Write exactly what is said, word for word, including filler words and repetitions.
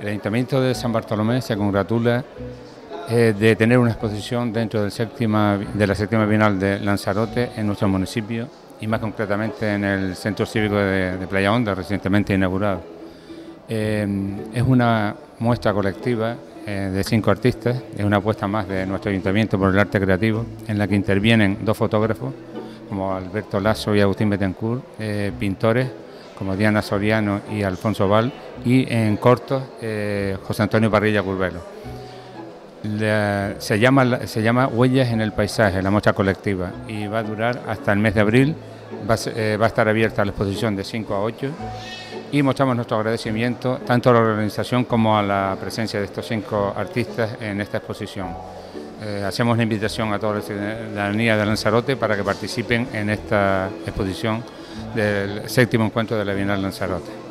El Ayuntamiento de San Bartolomé se congratula eh, de tener una exposición dentro del séptima, de la séptima Bienal de Lanzarote en nuestro municipio y más concretamente en el Centro Cívico de, de Playa Honda, recientemente inaugurado. Eh, es una muestra colectiva eh, de cinco artistas, es una apuesta más de nuestro Ayuntamiento por el arte creativo, en la que intervienen dos fotógrafos, como Alberto Lasso y Agustín Betancourt, eh, pintores, como Diana Soriano y Alfonso Val, y en cortos eh, José Antonio Parrilla Curbelo. La, se, llama, se llama Huellas en el Paisaje, la muestra colectiva, y va a durar hasta el mes de abril. Va a, eh, va a estar abierta la exposición de cinco a ocho y mostramos nuestro agradecimiento tanto a la organización como a la presencia de estos cinco artistas en esta exposición. Eh, hacemos una invitación a toda la ciudadanía de Lanzarote para que participen en esta exposición del séptimo encuentro de la Bienal Lanzarote.